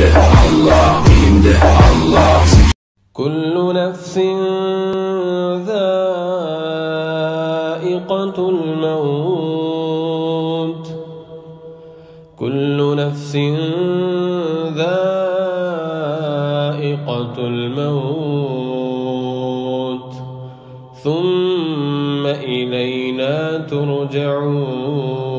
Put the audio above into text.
يمده الله يمده الله. كل نفس ذائقة الموت، كل نفس ذائقة الموت، ثم إلينا ترجعون.